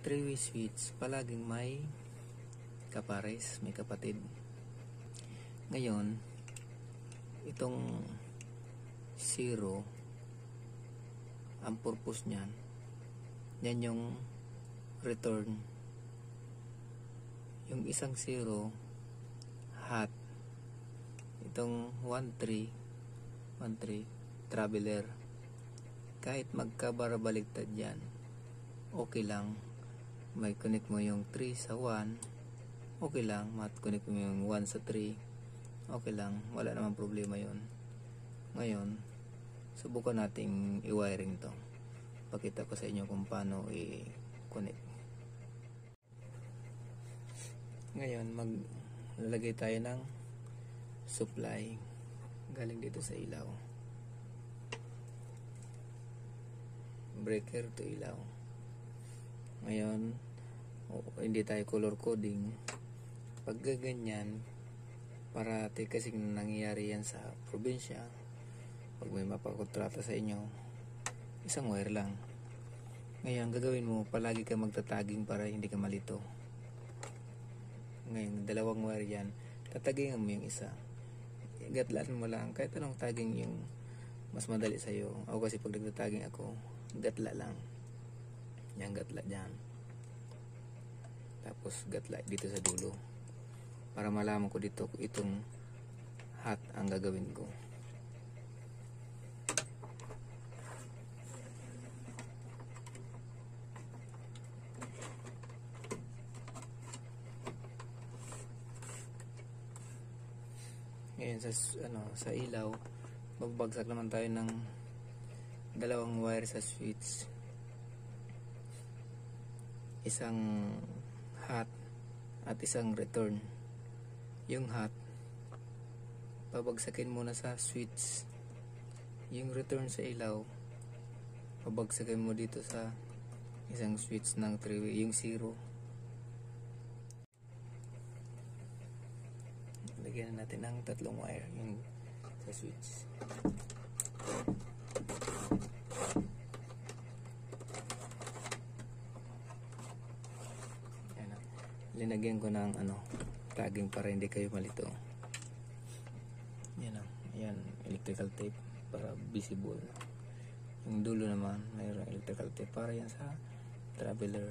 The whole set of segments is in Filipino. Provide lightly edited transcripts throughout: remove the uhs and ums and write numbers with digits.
three-way switch palaging may kapares, may kapatid. Ngayon, itong 0, ang purpose niyan, yan yung return. Yung isang 0, hot. Itong 1-3, traveler. Kahit magkabarabaligtad yan, okay lang. May connect mo yung 3 sa 1, okay lang. Mat-connect mo yung 1 sa 3, okay lang. Wala namang problema yon. Ngayon, subukan nating i-wiring to. Pakita ko sa inyo kung paano i-connect. Ngayon, maglalagay tayo ng supply galing dito sa ilaw. Breaker to ilaw. Ngayon, hindi tayo color coding. Pag ganyan, parati kasi nangyayari yan sa probinsya. Pag may mapakontrata sa inyo, isang wire lang. Ngayon, gagawin mo, palagi ka magtataging para hindi ka malito. Ngayon, 2 wire yan, tatagingan mo yung isa. Gatlaan mo lang, kahit anong tagging yung mas madali sa'yo. Ako kasi pag nagtataging ako, gatla lang. Yan, gatla dyan. Tapos gatla dito sa dulo. Para malaman ko dito itong hot ang gagawin ko. Ngayon sa ilaw, magbagsak naman tayo ng 2 wire sa switch. Isang hot at isang return. Yung hot, pabagsakin muna sa switch. Yung return sa ilaw, pabagsakin mo dito sa isang switch ng 3-way, yung 0. Lagyan natin ng 3 wire yung sa switch. Ayan, linagyan ko ng tagging para hindi kayo malito. Yan, ayan, electrical tape para visible. Yung dulo naman mayroong electrical tape para yan sa traveler.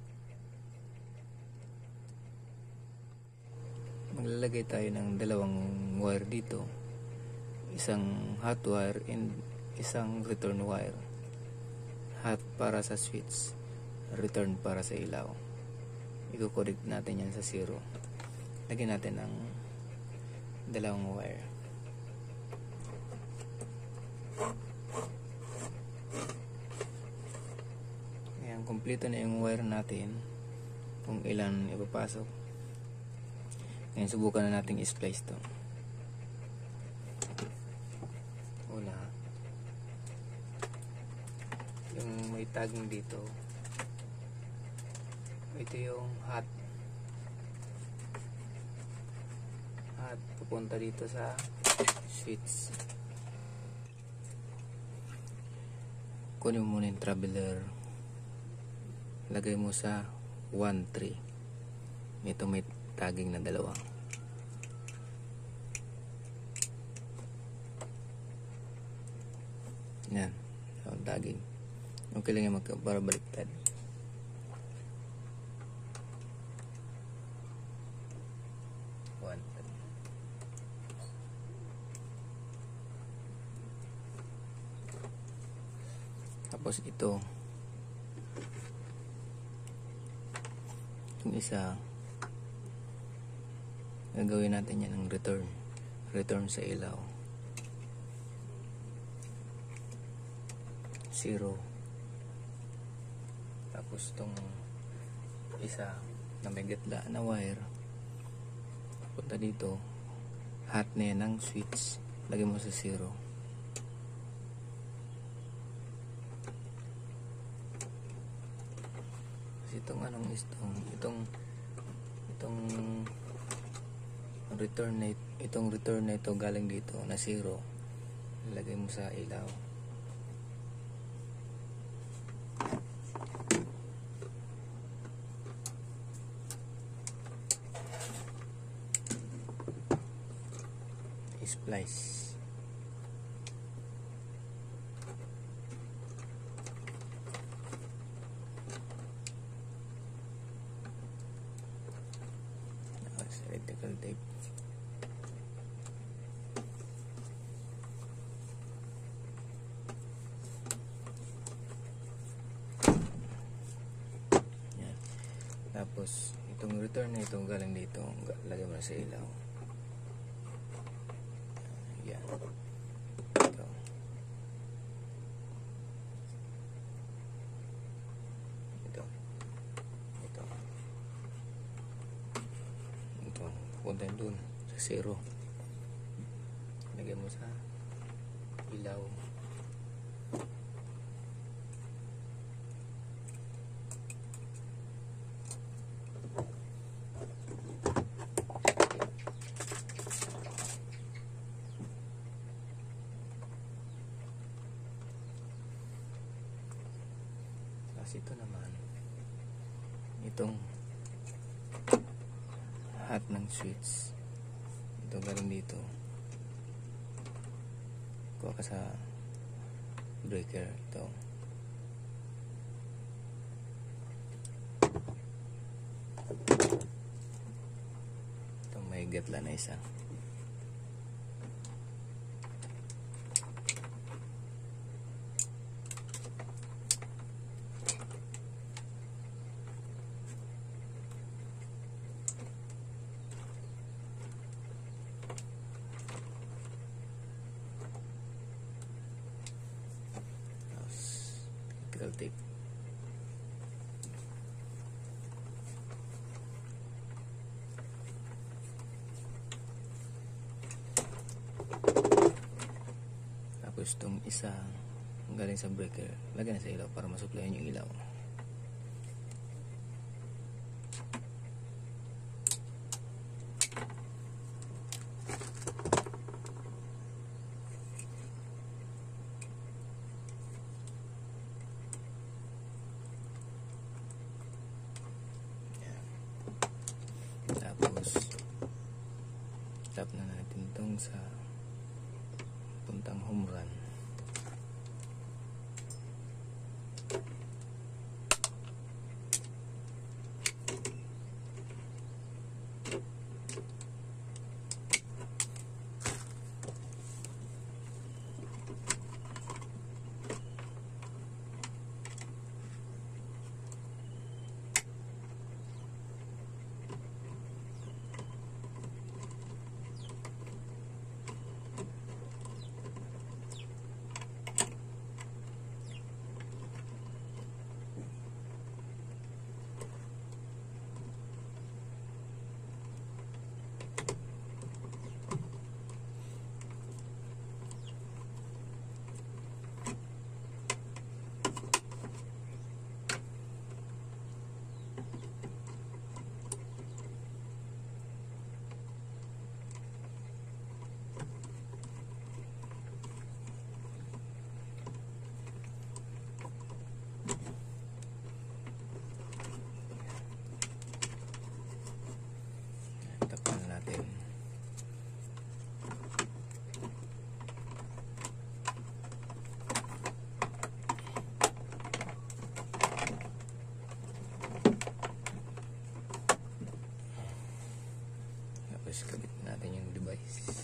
Maglalagay tayo ng 2 wire dito, isang hot wire and isang return wire. Hot para sa switch, return para sa ilaw. I-connect natin yan sa 0. Lagyan natin ng 2 wire. Ayan, kompleto na yung wire natin kung ilan ipapasok. Ngayon, subukan na natin i-splice to. Una, yung may tagging dito, ito yung hot pupunta dito sa switch. Kunin mo muna yung traveler, lagay mo sa 1-3. Ito may tagging na 2. Yan, yung tagging. Okay lang yung magkabaliktad. Tapos ito, yung isa, gagawin natin yan ng return sa ilaw. 0. Tapos itong isa na may gatla na wire, punta dito, hot na yan ng switch, lagay mo sa 0. Itong return na ito galing dito na 0, ilagay mo sa ilaw. splice. Electrical tape. Yan. Tapos itong return na ito galing dito, lagay mo na sa ilaw. Yan. Ito. Ito. Ito. Ito. Punta dun sa 0. Lagay mo sa ilaw. Ito naman itong hot ng switch, ito galing dito, kuha ka sa breaker. Ito may gatla na isa. Tape. Tapos itong isa galing sa breaker, lagyan na sa ilaw para masuplayan yung ilaw. Tapos tap na natin itong sa puntang home run. Tapos kabit natin yung device.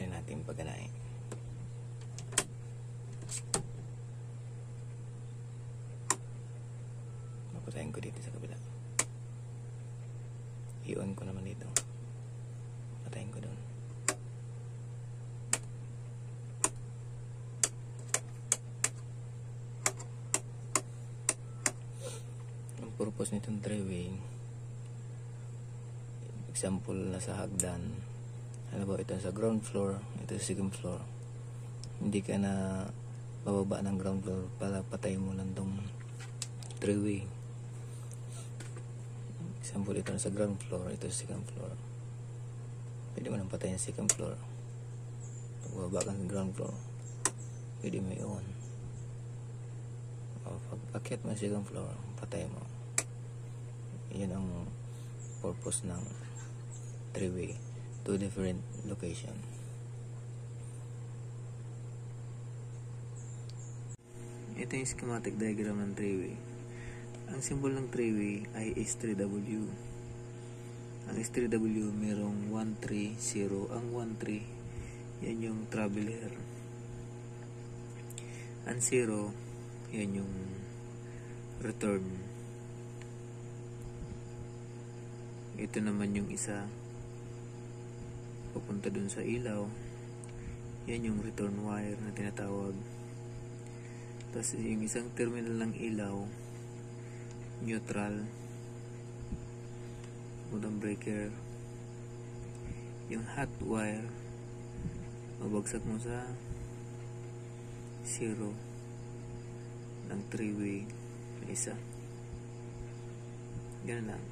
try natin paganahin. Mapatayin ko dito sa kabila. I-on ko naman dito. Patayin ko doon. Ang purpose nitong three-way, example na sa hagdan, ano ba, ito sa ground floor, ito sa second floor, hindi ka na bababa ng ground floor para patay mo lang tong three-way. Example, ito sa ground floor, ito sa second floor, pwede mo nang patayin sa second floor. Pag bababa ka sa ground floor, pwede mo i-on. O pag akyat mo sa second floor, patay mo. Yan ang purpose ng three-way, two different location. Ito yung schematic diagram ng three-way. Ang symbol ng three-way ay S3W. Ang S3W merong 130. Ang 13, yan yung traveler. Ang 0, yan yung return. Ito naman yung isa papunta dun sa ilaw, yan yung return wire na tinatawag. Tapos yung isang terminal ng ilaw, neutral, bottom breaker. Yung hot wire, mabagsak mo sa 0 ng three-way na isa. Ganun lang.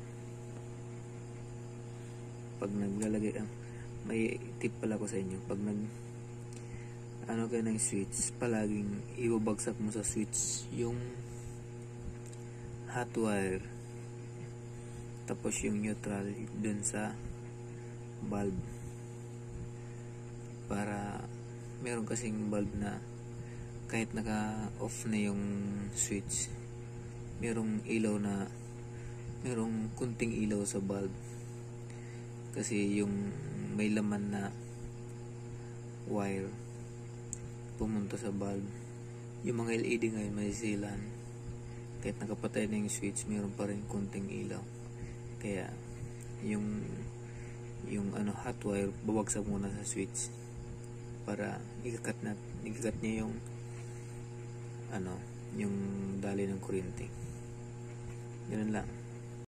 Pag naglalagay, may tip pala ko sa inyo, pag ano kayo ng switch, palaging ibabagsak mo sa switch yung hot wire, tapos yung neutral dun sa bulb, para meron kasing bulb na kahit naka off na yung switch, merong ilaw na, merong kunting ilaw sa bulb, kasi yung may laman na wire pumunta sa bulb. Yung mga LED ngayon may silan, kahit nakapatay na yung switch, meron pa rin kunting ilaw. Kaya yung hot wire, babagsak muna sa switch para ikakat niya yung yung daloy ng kuryente. Ganun lang.